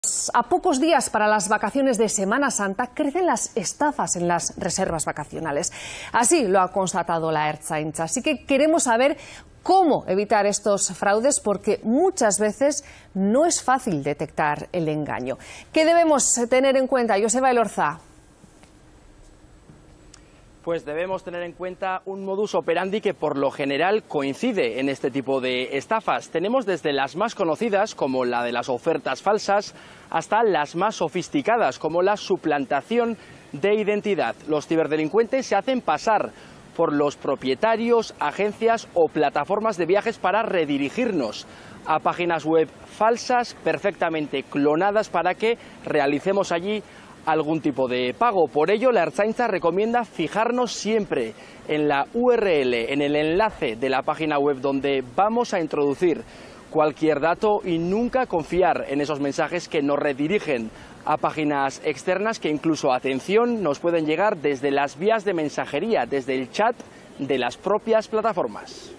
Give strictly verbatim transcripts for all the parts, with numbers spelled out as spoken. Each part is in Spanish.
A pocos días para las vacaciones de Semana Santa crecen las estafas en las reservas vacacionales. Así lo ha constatado la Ertzaintza. Así que queremos saber cómo evitar estos fraudes, porque muchas veces no es fácil detectar el engaño. ¿Qué debemos tener en cuenta, Joseba Elorza? Pues debemos tener en cuenta un modus operandi que por lo general coincide en este tipo de estafas. Tenemos desde las más conocidas, como la de las ofertas falsas, hasta las más sofisticadas, como la suplantación de identidad. Los ciberdelincuentes se hacen pasar por los propietarios, agencias o plataformas de viajes para redirigirnos a páginas web falsas, perfectamente clonadas, para que realicemos allí algún tipo de pago. Por ello, la Ertzaintza recomienda fijarnos siempre en la U R L, en el enlace de la página web donde vamos a introducir cualquier dato, y nunca confiar en esos mensajes que nos redirigen a páginas externas que incluso, atención, nos pueden llegar desde las vías de mensajería, desde el chat de las propias plataformas.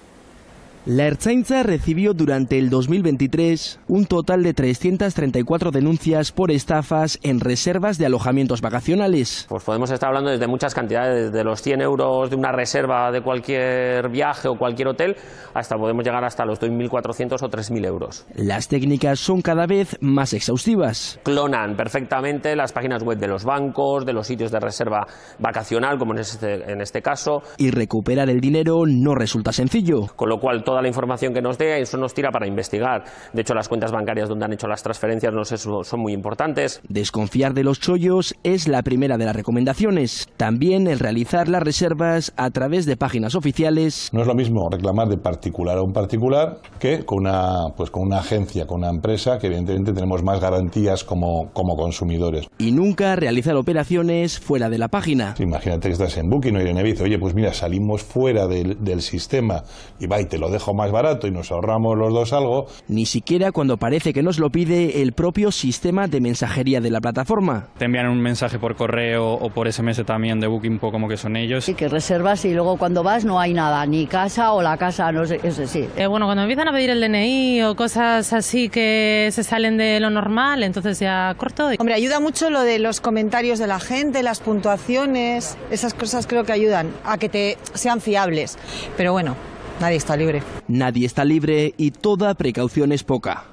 La Ertzaintza recibió durante el dos mil veintitrés un total de trescientas treinta y cuatro denuncias por estafas en reservas de alojamientos vacacionales. Pues podemos estar hablando desde muchas cantidades, desde los cien euros de una reserva de cualquier viaje o cualquier hotel, hasta podemos llegar hasta los dos mil cuatrocientos o tres mil euros. Las técnicas son cada vez más exhaustivas. Clonan perfectamente las páginas web de los bancos, de los sitios de reserva vacacional, como en este, en este caso. Y recuperar el dinero no resulta sencillo. Con lo cual, toda la información que nos dé, eso nos tira para investigar. De hecho, las cuentas bancarias donde han hecho las transferencias no sé, son muy importantes. Desconfiar de los chollos es la primera de las recomendaciones. También el realizar las reservas a través de páginas oficiales. No es lo mismo reclamar de particular a un particular que con una, pues con una agencia, con una empresa, que evidentemente tenemos más garantías como, como consumidores. Y nunca realizar operaciones fuera de la página. Imagínate que estás en Booking o en Ibiza. Oye, pues mira, salimos fuera del, del sistema y va y te lo dejo más barato y nos ahorramos los dos algo. Ni siquiera cuando parece que nos lo pide el propio sistema de mensajería de la plataforma. Te envían un mensaje por correo o por S M S también de Booking, como que son ellos. Sí, que reservas y luego cuando vas no hay nada, ni casa o la casa, no sé, ese sí. Eh, bueno, cuando empiezan a pedir el D N I o cosas así que se salen de lo normal, entonces ya corto. Hombre, ayuda mucho lo de los comentarios de la gente, las puntuaciones, esas cosas creo que ayudan a que te sean fiables, pero bueno, nadie está libre. Nadie está libre y toda precaución es poca.